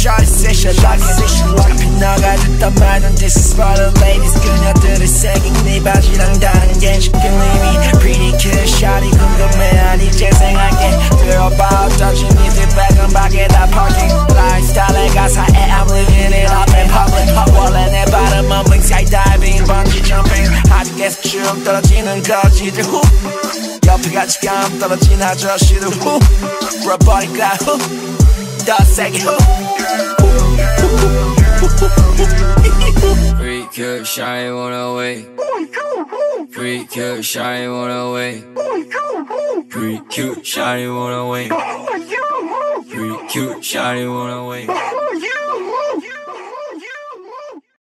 shawty say she like it 잡힌 너가 듣던 말은 this is for the ladies 그녀들을 새긴 네 바지랑 다른 게 시끌림이 pretty cute shawty 궁금해 아니 제 생각에 들어봐 어쩌지 니들 백은 밖에다 parking lifestyle의 가사에 I'm living it up in public 원래 내 발음은 blink skydiving bungee jumping 하늘에서 쭉 떨어지는 거지들 후 옆에 같이 감 떨어진 아저씨들 후 불어버릴까 더 세게 후 Pretty cute, shawty wanna wait. Pretty cute, shawty wanna wait. Pretty cute, shawty wanna wait. Pretty cute, shawty wanna wait.